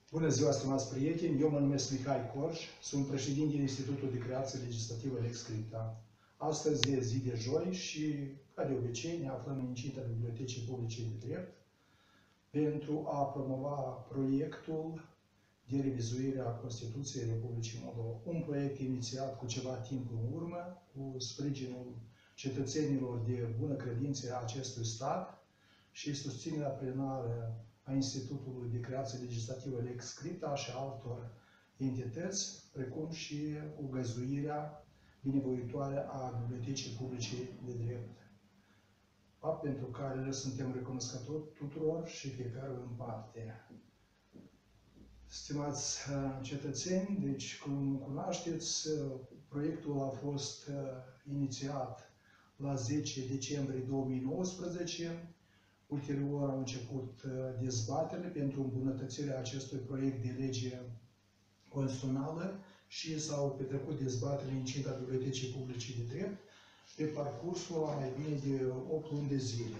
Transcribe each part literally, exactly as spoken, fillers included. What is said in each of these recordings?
Bună ziua, stimați prieteni! Eu mă numesc Mihai Corș, sunt președintele Institutului de Creație Legislativă Lex Scripta. Astăzi e zi de joi și, ca de obicei, ne aflăm în incinta Bibliotecii Publice de Drept pentru a promova proiectul de revizuire a Constituției Republicii Moldova. Un proiect inițiat cu ceva timp în urmă, cu sprijinul cetățenilor de bună credință a acestui stat și susținerea plenară a Institutului de Creație Legislativă Lex Scripta și altor entități, precum și cu găzduirea binevoitoare a Bibliotecii Publice de Drept, fapt pentru care le suntem recunoscători tuturor și fiecare în parte. Stimați cetățeni, deci, cum cunoașteți, proiectul a fost inițiat la zece decembrie două mii nouăsprezece. Ulterior au început dezbaterile pentru îmbunătățirea acestui proiect de lege constituțională și s-au petrecut dezbaterile în incinta Bibliotecii Publice de Drept pe parcursul a mai bine de opt luni de zile.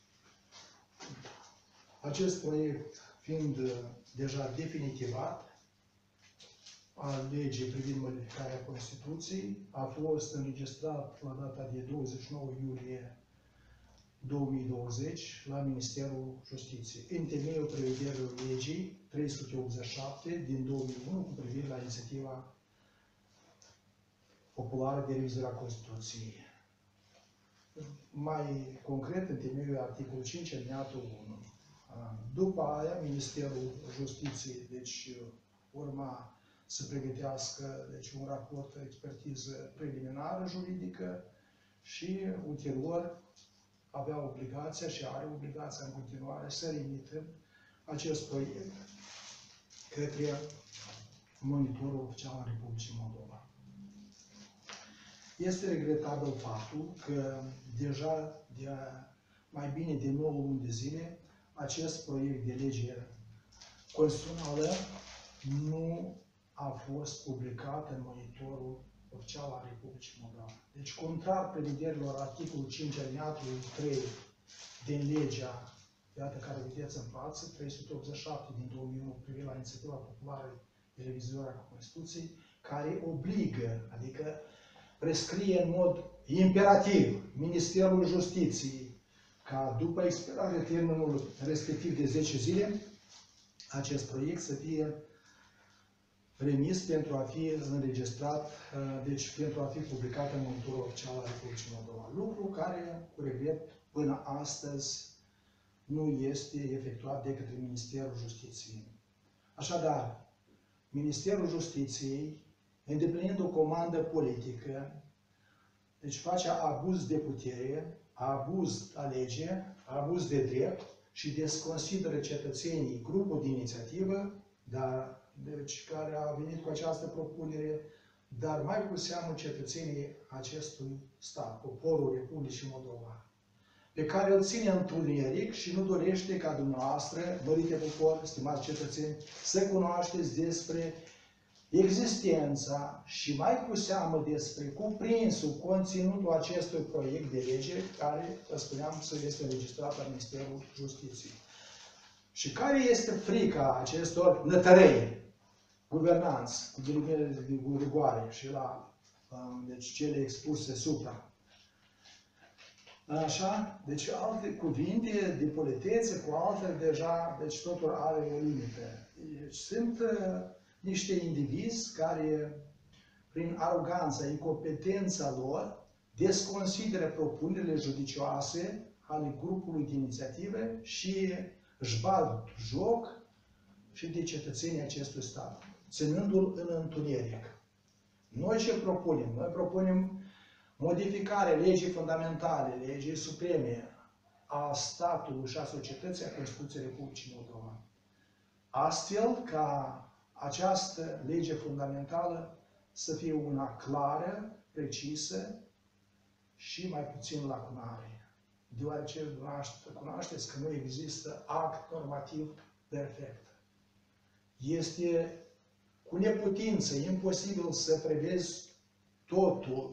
Acest proiect fiind deja definitivat, a legii privind modificarea Constituției, a fost înregistrat la data de douăzeci și nouă iulie două mii douăzeci la Ministerul Justiției, în temeiul prevederilor legii trei sute optzeci și șapte din două mii unu cu privire la inițiativa populară de revizuire a Constituției. Mai concret, în temeiul articolul cinci, alineatul unu. După aia, Ministerul Justiției, deci, urma să pregătească deci, un raport de expertiză preliminară juridică și, ulterior, avea obligația și are obligația în continuare să remită acest proiect către monitorul oficial al Republicii Moldova. Este regretabil faptul că deja de mai bine de nouă luni de zile acest proiect de lege constituțională nu a fost publicat în monitorul oficial al Republicii Moldova. Deci, contrar prevederilor articolul cinci alineatul trei din legea, iată care vedeți în față, trei sute optzeci și șapte din două mii unu privind la inițiativa populară de revizuire a Constituției, care obligă, adică prescrie în mod imperativ Ministerul Justiției ca după expirarea termenului respectiv de zece zile, acest proiect să fie remis pentru a fi înregistrat, deci pentru a fi publicat în monitorul oficial al Republicii Moldova. Lucru care, cu regret, până astăzi nu este efectuat de către Ministerul Justiției. Așadar, Ministerul Justiției, îndeplinind o comandă politică, deci face abuz de putere, abuz a legii, abuz de drept și desconsideră cetățenii grupul de inițiativă, dar deci, care a venit cu această propunere, dar mai cu seamă cetățenii acestui stat, poporul Republicii Moldova, pe care îl ține întuneric și nu dorește ca dumneavoastră, dorite popor, stimați cetățeni, să cunoașteți despre existența și mai cu seamă despre cuprinsul, conținutul acestui proiect de lege, care, vă spuneam, să este înregistrat la Ministerul Justiției. Și care este frica acestor nătărei guvernanți cu ghilimele de rigoare și la deci, cele expuse supra. Așa? Deci alte cuvinte de politețe cu altele deja, deci totul are o limită. Deci, sunt uh, niște indivizi care, prin aroganța, incompetența lor, desconsideră propunerile judicioase ale grupului de inițiative și își bat joc și de cetățenii acestui stat, ținându-l în întuneric. Noi ce propunem? Noi propunem modificarea legii fundamentale, legii supreme a statului și a societății a Constituției Republicii Moldova. Astfel ca această lege fundamentală să fie una clară, precisă și mai puțin lacunare. Deoarece cunoașteți că nu există act normativ perfect. Este cu neputință, imposibil să prevezi totul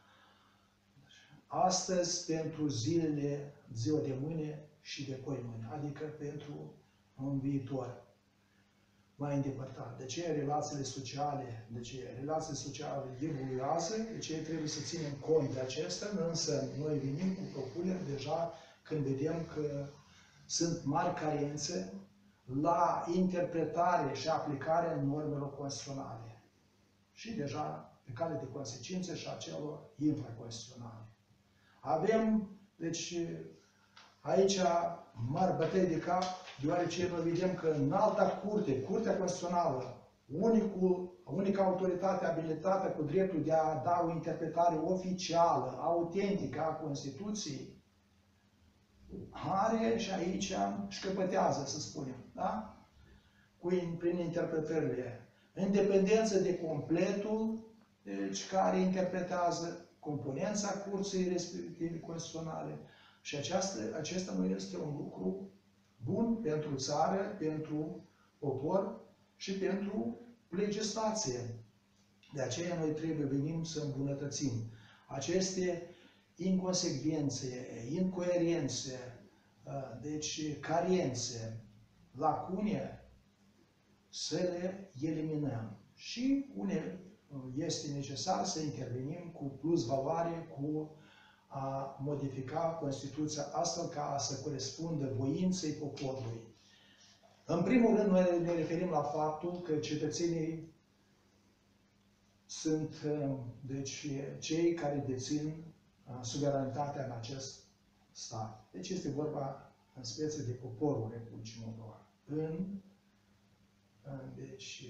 astăzi pentru zilele, ziua de mâine și de poimâine, adică pentru un viitor. mai îndepărtat. De ce relațiile sociale, de ce relațiile sociale evoluează, de ce trebuie să ținem cont de acestea, însă noi venim cu propuneri deja când vedem că sunt mari carențe la interpretare și aplicare în normelor constituționale. Și deja pe cale de consecințe și a celor infraconstituționale. Avem, deci, aici mari bătăi de cap, deoarece noi vedem că în alta curte, Curtea Constituțională, unicul, unica autoritate abilitată cu dreptul de a da o interpretare oficială, autentică a Constituției, are și aici șcăpătează, să spunem, da? Cu, prin interpretările. În dependență de completul, deci, care interpretează componența curții respective constituționale. Și aceasta, acesta nu este un lucru bun pentru țară, pentru popor și pentru legislație. De aceea noi trebuie venim să îmbunătățim aceste inconsecvențe, incoerențe, deci carențe, lacune, să le eliminăm. Și une este necesar să intervenim cu plus valoare, cu a modifica Constituția astfel ca să corespundă voinței poporului. În primul rând, noi ne referim la faptul că cetățenii sunt, deci, cei care dețin suveranitatea în acest stat. Deci este vorba în speță de poporul Republicii Moldova. În, deci,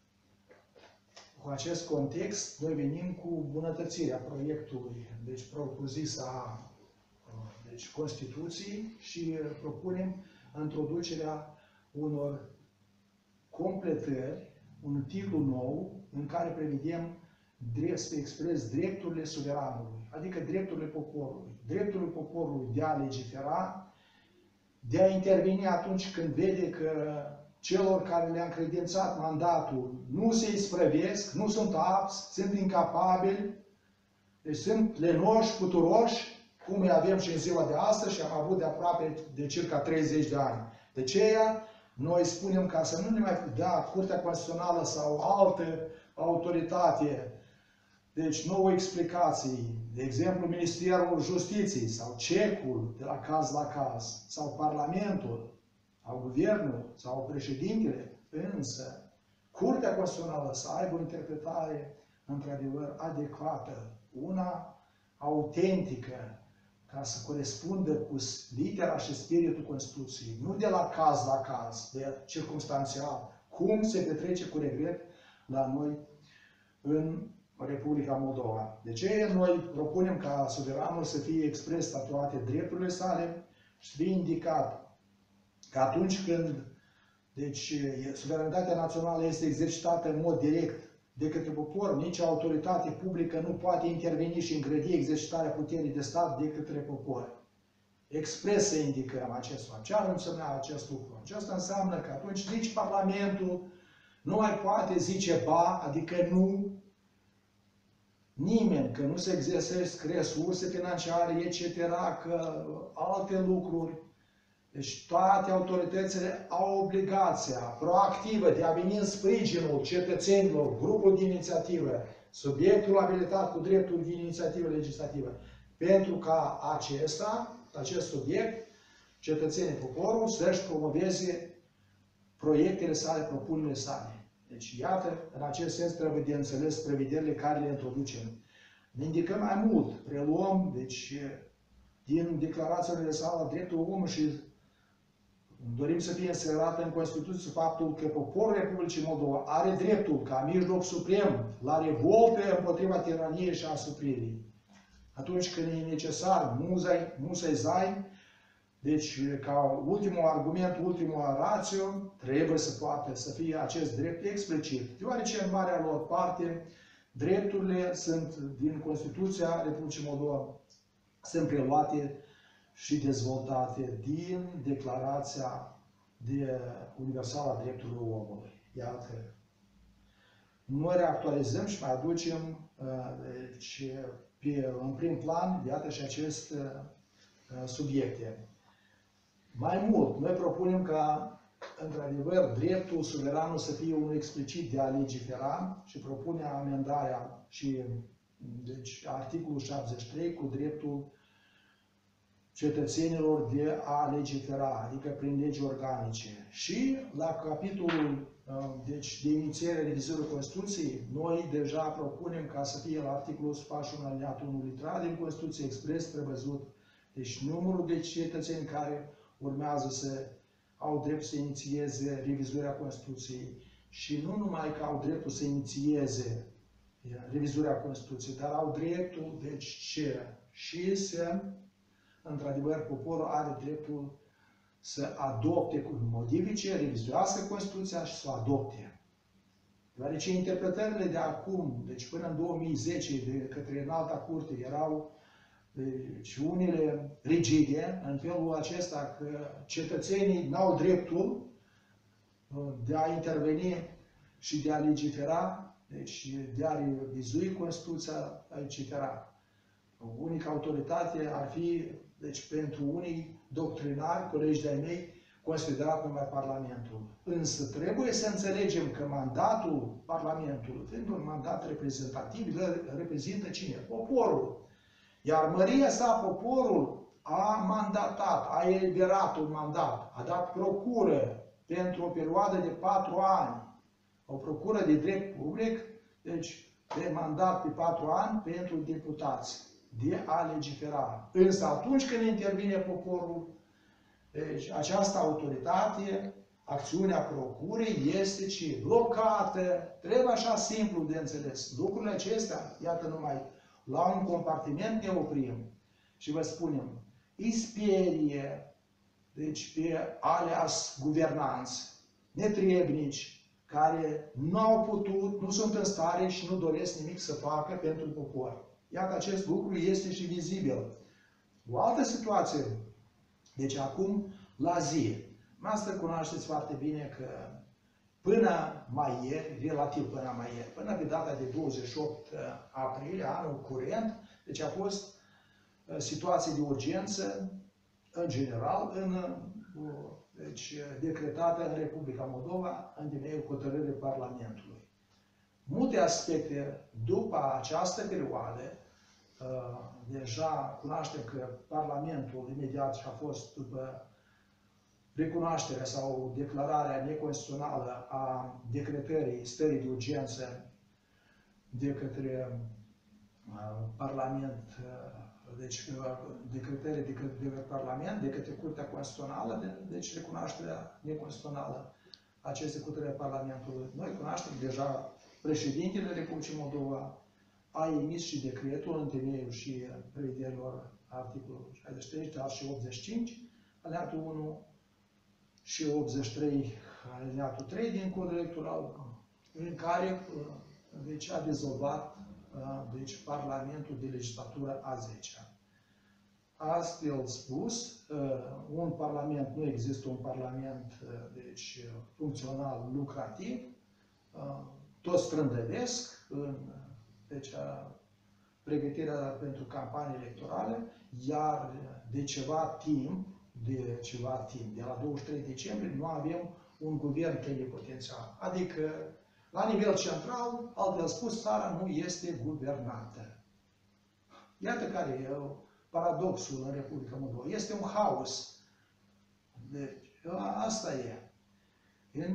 cu acest context, noi venim cu bunătățirea proiectului, deci propriu-zis a deci, Constituției și propunem introducerea unor completări, un titlu nou în care prevedem să expres drepturile suveranului, adică drepturile poporului. Drepturile poporului de a legifera, de a interveni atunci când vede că celor care le-a încredințat mandatul nu se isprăvesc, nu sunt apți, sunt incapabili, deci sunt lenoși, puturoși, cum îi avem și în ziua de astăzi și am avut de aproape de circa treizeci de ani. De aceea, noi spunem ca să nu ne mai dea Curtea Constituțională sau altă autoritate, deci nouă explicații, de exemplu Ministerul Justiției sau cecul de la caz la caz, sau Parlamentul, sau Guvernul, sau președintele, însă Curtea Constituțională să aibă o interpretare într-adevăr adecvată, una autentică, ca să corespundă cu litera și spiritul Constituției, nu de la caz la caz, de circumstanțial, cum se petrece cu regret la noi în Republica Moldova. De ce noi propunem ca suveranul să fie expres toate drepturile sale și să fie indicat că atunci când deci, suveranitatea națională este exercitată în mod direct de către popor, nici autoritate publică nu poate interveni și îngrădi exercitarea puterii de stat de către popor. Expres să indicăm acest lucru. Ce ar însemna acest lucru? Aceasta înseamnă că atunci nici Parlamentul nu mai poate zice ba, adică nu, nimeni, că nu se exersesc resurse financiare, et cetera, că alte lucruri. Deci toate autoritățile au obligația proactivă de a veni în sprijinul cetățenilor, grupul de inițiativă, subiectul abilitat cu dreptul de inițiativă legislativă, pentru ca acesta, acest subiect, cetățenii poporul, să-și promoveze proiectele sale, propunerile sale. Deci, iată, în acest sens trebuie de înțeles prevederile care le introducem. Ne indicăm mai mult, preluăm, deci, din Declarația Universală a Drepturilor Omului și dorim să fie înserată în Constituție faptul că poporul Republicii Moldova are dreptul ca mijloc suprem la revoltă împotriva tiraniei și asupririi. Atunci când e necesar, musai zai, deci ca ultimul argument, ultimul rațiu, trebuie să poată să fie acest drept explicit. Deoarece în marea lor parte, drepturile sunt din Constituția Republicii Moldova, sunt preluate și dezvoltate din Declarația de Universală a Drepturilor Omului. Iată. Noi reactualizăm și mai aducem deci, pe, în prim plan, iată și aceste subiecte. Mai mult, noi propunem ca într-adevăr, dreptul suveranul să fie unul explicit de a legifera și propune amendarea și deci, articolul șaptezeci și trei cu dreptul cetățenilor de a legifera, adică prin legi organice. Și la capitolul deci, de inițiere revizuirii Constituției, noi deja propunem ca să fie la articolul o sută patruzeci și unu alineatul unu litera din Constituție expres prevăzut deci numărul de cetățeni care urmează să au dreptul să inițieze revizuirea Constituției și nu numai că au dreptul să inițieze revizuirea Constituției, dar au dreptul, deci ce? Și să, într-adevăr, poporul are dreptul să adopte, cu modifice, revizuiască Constituția și să o adopte. Deoarece interpretările de acum, deci până în două mii zece, de către Înalta Curte, erau deci, unele rigide, în felul acesta că cetățenii n-au dreptul de a interveni și de a legifera, deci de a revizui Constituția, et cetera. Unica autoritate ar fi, deci pentru unii doctrinari, colegi de-ai mei, considerat numai Parlamentul. Însă trebuie să înțelegem că mandatul Parlamentului, fiind un mandat reprezentativ, reprezintă cine? Poporul. Iar măria sa, poporul, a mandatat, a eliberat un mandat, a dat procură pentru o perioadă de patru ani, o procură de drept public, deci de mandat pe patru ani pentru deputați, de a legifera. Însă atunci când intervine poporul, deci această autoritate, acțiunea procurii este ce? Blocată. Trebuie așa simplu de înțeles. Lucrurile acestea, iată numai, la un compartiment ne oprim și vă spunem, îi sperie, deci pe aleas guvernanți, netrebnici, care nu au putut, nu sunt în stare și nu doresc nimic să facă pentru popor. Iată, acest lucru este și vizibil. O altă situație, deci acum, la zi. Noastră cunoașteți foarte bine că până mai ieri, relativ până mai ieri, până pe data de douăzeci și opt aprilie, anul curent, deci a fost situație de urgență, în general, în, deci, decretată în Republica Moldova, în temeiul hotărârii Parlamentului. Multe aspecte după această perioadă, deja cunoaștem că Parlamentul imediat și-a fost după recunoașterea sau declararea neconstituțională a decretării stării de urgență de către Parlament, deci decretării de către, de către Parlament, de către Curtea Constituțională, de, deci recunoașterea neconstituțională a acestei hotărâri a Parlamentului. Noi cunoaștem deja președintele Republicii Moldova a emis și decretul în temeiul și prevederilor articolului șaizeci și trei, dar și optzeci și cinci, alineatul unu și optzeci și trei, alineatul trei din Codul Electoral, în care deci, a dizolvat deci, Parlamentul de legislatură a zecea. Astfel spus, un Parlament, nu există un Parlament deci, funcțional lucrativ, toți strândăvesc în deci, pregătirea pentru campanii electorale, iar de ceva timp, de ceva timp, de la douăzeci și trei decembrie, nu avem un guvern plenipotențiar. Adică, la nivel central, altfel spus, țara nu este guvernată. Iată care e paradoxul în Republica Moldova. Este un haos. Deci, asta e. În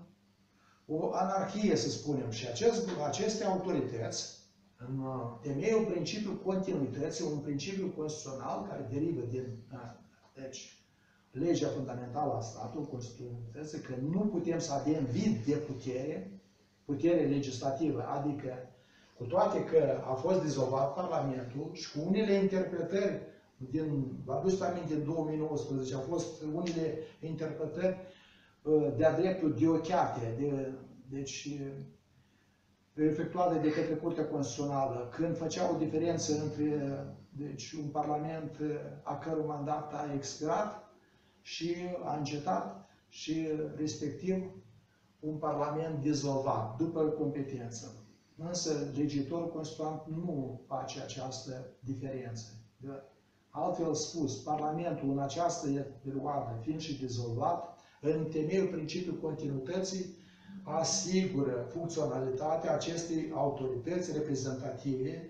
o anarhie, să spunem, și acest, aceste autorități, în temeiul principiul continuității, un principiu constituțional care derivă din deci, legea fundamentală a statului, Constituție, că nu putem să avem vid de putere, putere legislativă, adică cu toate că a fost dizolvat Parlamentul și cu unele interpretări, din, vă aduceți aminte, în două mii nouăsprezece, au fost unele interpretări de-a dreptul diochiate, de, deci efectuate de către Curtea Constituțională, când făceau o diferență între deci, un Parlament a cărui mandat a expirat și a încetat și respectiv un Parlament dizolvat, după competență. Însă legiuitorul constituant nu face această diferență. Altfel spus, Parlamentul în această perioadă, fiind și dizolvat, în temeiul principiului continuității, asigură funcționalitatea acestei autorități reprezentative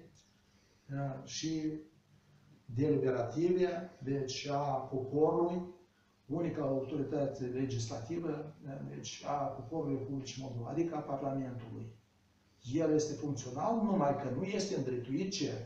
și deliberative, deci a poporului, unica autoritate legislativă, deci a poporului Republicii Moldova, adică a Parlamentului. El este funcțional, numai că nu este îndreptuit ce?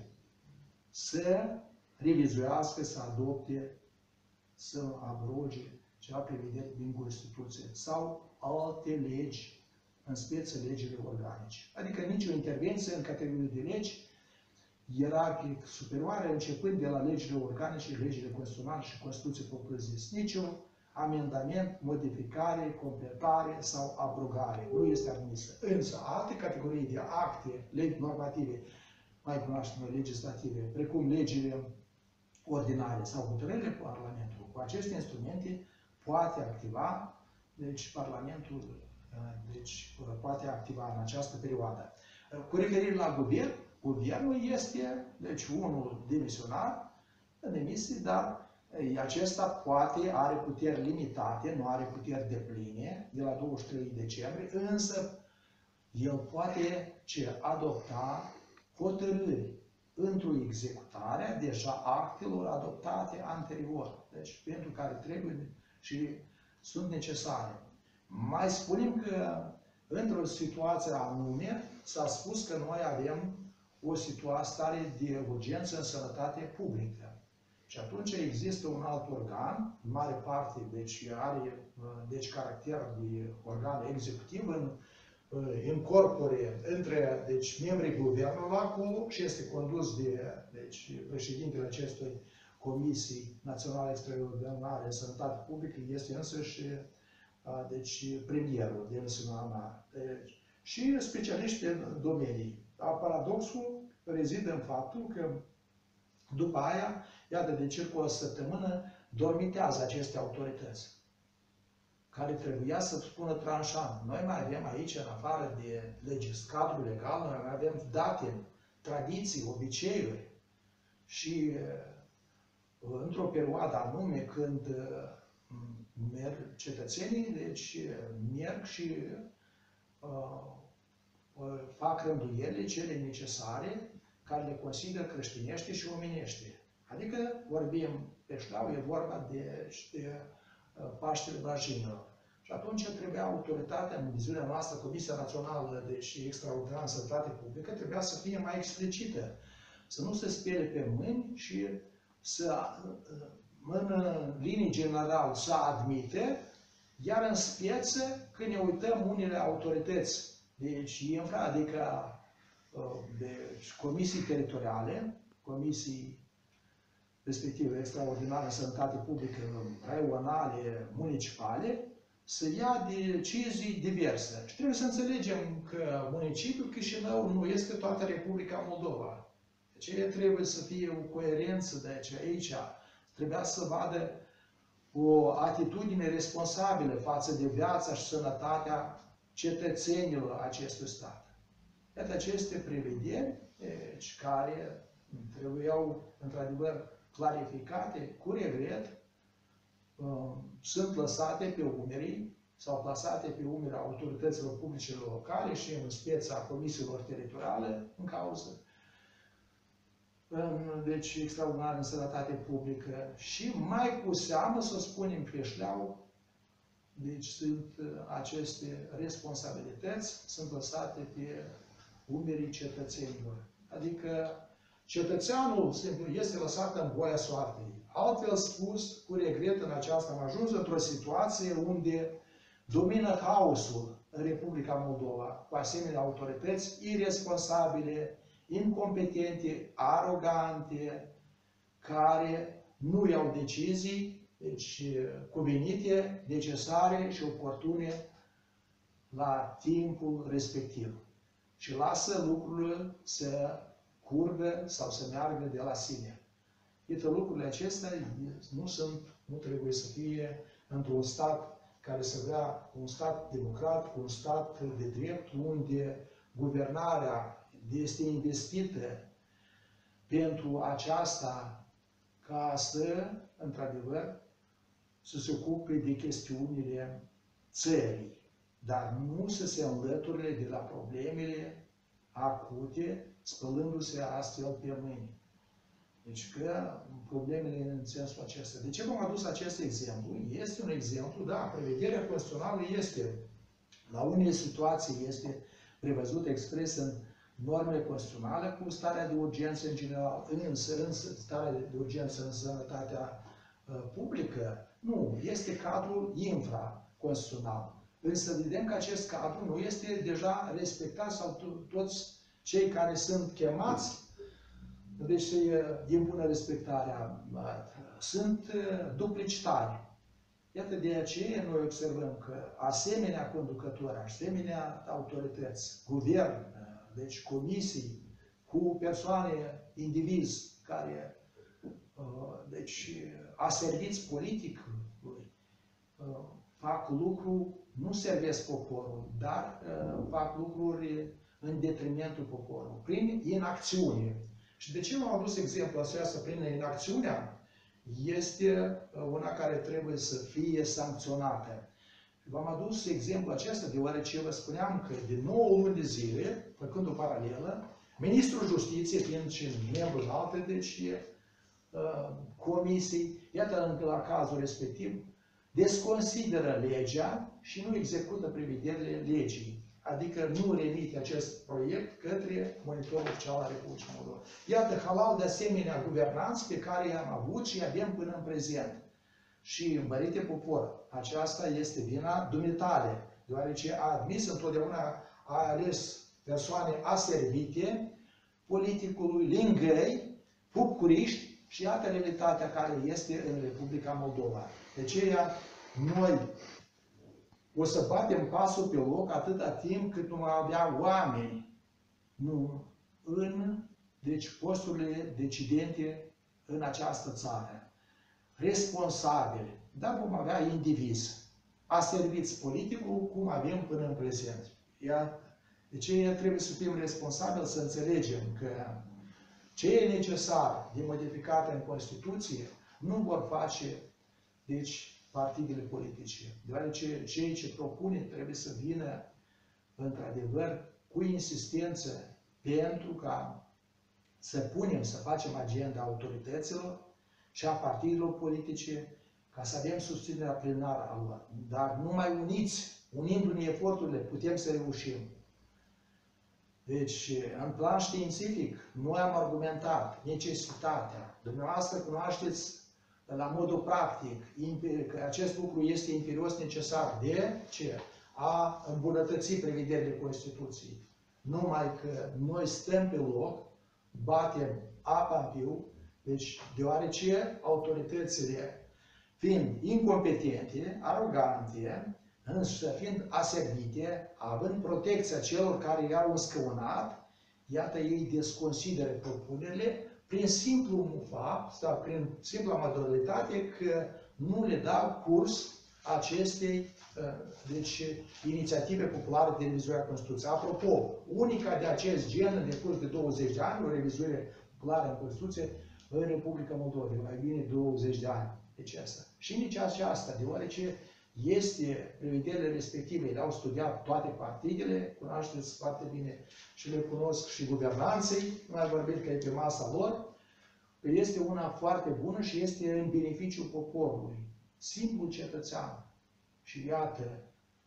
Să revizuiască, să adopte, să abroge ceva prevedere din Constituție sau alte legi, în speță legile organice. Adică nicio intervenție în categorie de legi ierarhic superioară, începând de la legile organice, legile constituționale și Constituție propriu-zis. Niciun amendament, modificare, completare sau abrogare nu este admisă. Însă, alte categorii de acte, legi normative, mai cunoaștem noi legislative, precum legile ordinare sau hotărârile Parlamentului, cu aceste instrumente poate activa, deci Parlamentul deci, poate activa în această perioadă. Cu referire la guvern, guvernul este, deci, unul demisionar în emisie, dar acesta poate, are puteri limitate, nu are puteri depline, de la douăzeci și trei decembrie, însă el poate ce adopta hotărâri într-o executare a deja actelor adoptate anterior, deci pentru care trebuie și sunt necesare. Mai spunem că într-o situație anume s-a spus că noi avem o situație de urgență în sănătate publică. Și atunci există un alt organ, în mare parte, deci are deci, caracter de organ executiv, în, incorpore între deci, membrii guvernului acolo și este condus de deci, președintele acestui Comisii Naționale Extraordinare în Sănătate Publică, este însăși deci, premierul de însemnare. Deci, și specialiști în domenii. Paradoxul rezidă în faptul că după aia, iată, de circa o săptămână, dormitează aceste autorități, care trebuia să spună tranșant. Noi mai avem aici, în afară de legis, cadrul legal, noi mai avem date, tradiții, obiceiuri. Și într-o perioadă anume, când merg cetățenii, deci merg și uh, fac rânduielile cele necesare care le consideră creștinește și omenește. Adică vorbim pe șleau, e vorba de, de Paștele Brajinilor. Și atunci trebuia autoritatea, în viziunea noastră, Comisia Națională deci Extraordinară în Sănătate Publică, trebuia să fie mai explicită. Să nu se spele pe mâini și să, în linii general, să admite, iar în speță, când ne uităm unele autorități, deci infra, adică de comisii teritoriale, comisii respective extraordinare în sănătate publică, raionale, municipale, să ia decizii diverse. Și trebuie să înțelegem că municipiul Chișinău nu este toată Republica Moldova. Deci trebuie să fie o coerență, deci aici trebuia să vadă o atitudine responsabilă față de viața și sănătatea cetățenilor acestui stat. Iată aceste prevederi deci, care trebuiau, într-adevăr, clarificate, cu regret, sunt lăsate pe umerii sau plasate pe umerii autorităților publice locale și în speța comisiilor teritoriale în cauză. Deci, extraordinar în sănătate publică și mai cu seamă, să spunem pe șleau, deci sunt aceste responsabilități, sunt lăsate pe umerii cetățenilor. Adică cetățeanul simplu este lăsat în voia soartei. Altfel spus, cu regret în aceasta am ajuns într-o situație unde domină haosul în Republica Moldova, cu asemenea autorități irresponsabile, incompetente, arogante, care nu iau decizii, deci cuvenite, necesare și oportune la timpul respectiv. Și lasă lucrurile să curgă sau să meargă de la sine. Iată, lucrurile acestea nu sunt, nu trebuie să fie într-un stat care să vrea un stat democrat, un stat de drept, unde guvernarea este investită pentru aceasta ca să, într-adevăr, să se ocupe de chestiunile țării, dar nu să se înlăture de la problemele acute, spălându-se astfel pe mâini. Deci că problemele în sensul acesta. De ce v-am adus acest exemplu? Este un exemplu, da, prevederea constituțională este, la unele situații este prevăzut expres în normele constituționale cu starea de urgență în general, însă, însă starea de urgență în sănătatea uh, publică, nu, este cadrul infraconstituțional. Însă vedem că acest cadru nu este deja respectat sau toți cei care sunt chemați, deci să impună respectarea, sunt duplicitari. Iată de aceea noi observăm că asemenea conducători, asemenea autorități, guvern, deci comisii cu persoane, indivizi care deci aserviți politic, fac lucru, nu servesc poporul, dar fac lucruri în detrimentul poporului, prin inacțiune. Și de ce v-am adus exemplu acesta prin inacțiunea? Este una care trebuie să fie sancționată. V-am adus exemplu acesta deoarece vă spuneam că de nouă luni de zile, făcând o paralelă, Ministrul Justiției, fiind și membru alte, deci uh, comisii, iată la cazul respectiv, desconsideră legea și nu execută prevederile legii. Adică nu remite acest proiect către monitorul oficial al Republicii Moldova. Iată halal de asemenea guvernanți pe care i-am avut și i-avem până în prezent. Și, mărite popor, aceasta este vina dumitale, deoarece a admis întotdeauna, a ales persoane aservite politicului lingăi, pucuriști și iată realitatea care este în Republica Moldova. De aceea, noi o să batem pasul pe loc atâta timp cât nu mai avea oameni nu, în deci, posturile decidente în această țară. Responsabili, dar vom avea indivizi, aserviți politicul cum avem până în prezent. Iar de ce trebuie să fim responsabili, să înțelegem că ce e necesar de modificat în Constituție nu vor face deci, partidele politice, deoarece cei ce propune trebuie să vină într-adevăr cu insistență pentru ca să punem, să facem agenda autorităților și a partidelor politice, ca să avem susținerea plenară a lor. Dar numai uniți, unindu-ne eforturile, putem să reușim. Deci, în plan științific, noi am argumentat necesitatea. Dumneavoastră cunoașteți la modul practic că acest lucru este imperios necesar de ce? A îmbunătăți prevederile Constituției. Numai că noi stăm pe loc, batem apa în piu, deci deoarece autoritățile fiind incompetente, arogante, însă fiind aservite, având protecția celor care i-au înscăunat, iată ei desconsideră propunerile prin simplu fapt sau prin simpla modalitate că nu le dau curs acestei deci, inițiative populare de revizuire a Constituției. Apropo, unica de acest gen în decurs de douăzeci de ani, o revizuire populară în Constituție în Republica Moldova, de mai bine douăzeci de ani. Deci asta. Și nici aceasta, deoarece este prevederile respective, le-au studiat toate partidele, cunoașteți foarte bine și le cunosc și guvernanții, nu mai vorbim că e pe masa lor, că este una foarte bună și este în beneficiul poporului, simplul cetățean. Și iată,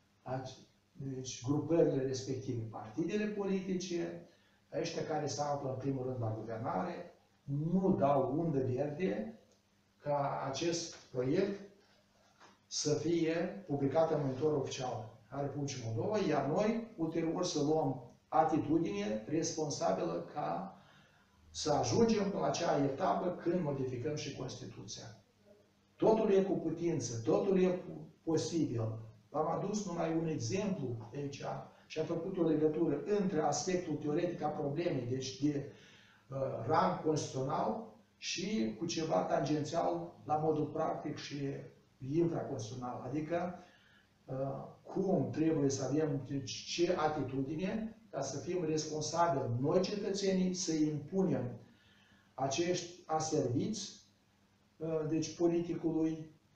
deci, grupările respective, partidele politice, ăștia care se află în primul rând la guvernare, nu dau undă verde ca acest proiect să fie publicat în monitorul oficial al Republicii Moldova, iar noi, ulterior, să luăm atitudine responsabilă ca să ajungem la acea etapă când modificăm și Constituția. Totul e cu putință, totul e posibil. V-am adus numai un exemplu aici și am făcut o legătură între aspectul teoretic a problemei, deci de uh, rang constituțional, și cu ceva tangențial la modul practic și infraconstituțional. Adică uh, cum trebuie să avem deci, ce atitudine ca să fim responsabili noi cetățenii să impunem acești aserviți uh, deci politicului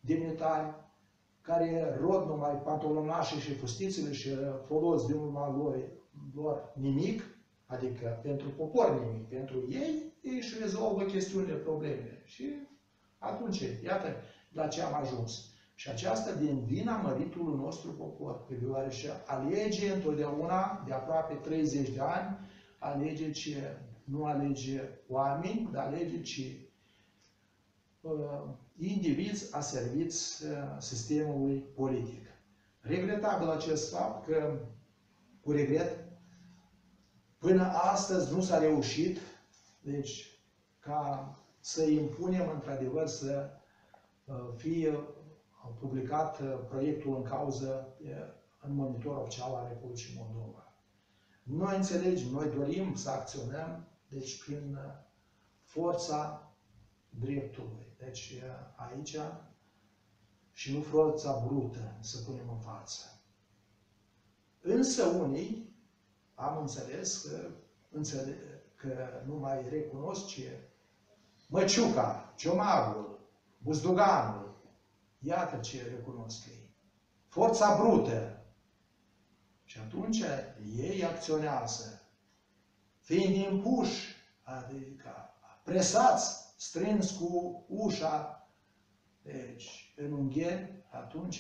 demnitari care rod numai pantolonașii și fustițele și folos din urma lor, lor nimic, adică pentru popor nimic, pentru ei, ei își rezolvă chestiunile, problemele. Și atunci, iată la ce am ajuns. Și aceasta din vina măritului nostru popor, deoarece alege întotdeauna, de aproape treizeci de ani, alege ce nu alege oameni, dar alege ce uh, indivizi aserviți uh, sistemului politic. Regretabil acest fapt că, cu regret, până astăzi nu s-a reușit, deci, ca să impunem, într-adevăr, să uh, fie publicat uh, proiectul în cauză uh, în monitor oficial al Republicii Moldova. Noi înțelegem, noi dorim să acționăm, deci, prin uh, forța dreptului. Deci, uh, aici, și nu forța brută, să punem în față. Însă unii, am înțeles că, înțeleg, că nu mai recunosc ce Măciuca, Ciomagul, Buzduganul, iată ce recunosc ei. Forța brută. Și atunci ei acționează, fiind impuși, adică presați, strâns cu ușa, deci în ungheni, atunci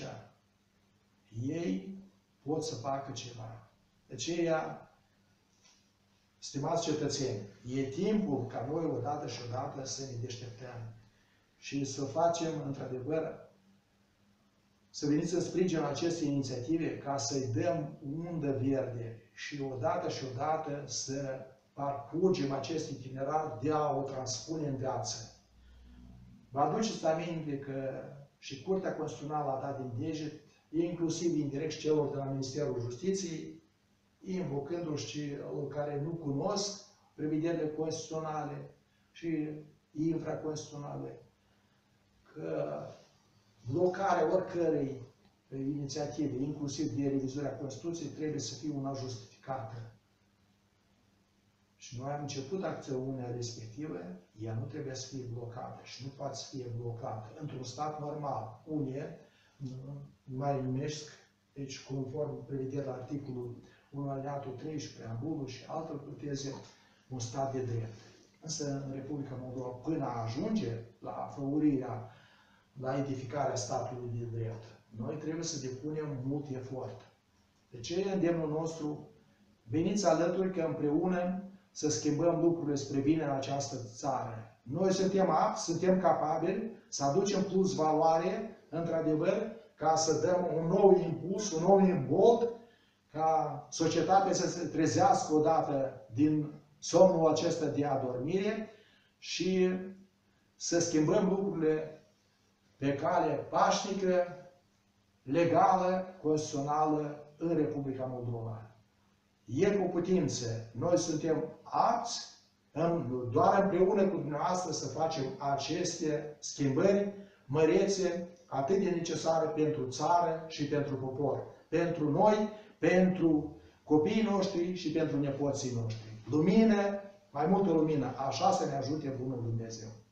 ei pot să facă ceva. De aceea, stimați cetățeni, e timpul ca noi odată și odată să ne deșteptăm și să facem, într-adevăr, să veniți în sprijinul acestei inițiative ca să-i dăm undă verde și odată și odată să parcurgem acest itinerar de a o transpune în viață. Vă aduceți aminte că și Curtea Constituțională a dat din deget, inclusiv indirect celor de la Ministerul Justiției, invocându-și celor care nu cunosc prevederile constituționale și infraconstituționale, că blocarea oricărei inițiative, inclusiv de revizuirea Constituției, trebuie să fie una justificată. Și noi am început acțiunea respectivă, ea nu trebuie să fie blocată și nu poate să fie blocată. Într-un stat normal, unde mai numesc, deci conform prevederea articolul unu alineatul treisprezece, preambulul și alte puteze, un stat de drept. Însă în Republica Moldova, până a ajunge la făurirea, la edificarea statului de drept, noi trebuie să depunem mult efort. De ce e îndemnul nostru? Veniți alături că împreună să schimbăm lucrurile spre bine în această țară. Noi suntem apți, suntem capabili să aducem plus valoare, într-adevăr, ca să dăm un nou impuls, un nou imbold, ca societatea să se trezească odată din somnul acesta de adormire și să schimbăm lucrurile pe cale pașnică, legală, constituțională în Republica Moldova. E cu putință. Noi suntem apți, doar împreună cu dumneavoastră, să facem aceste schimbări mărețe, atât de necesare pentru țară și pentru popor. Pentru noi, pentru copiii noștri și pentru nepoții noștri. Lumină, mai multă lumină, așa să ne ajute Bunul Dumnezeu.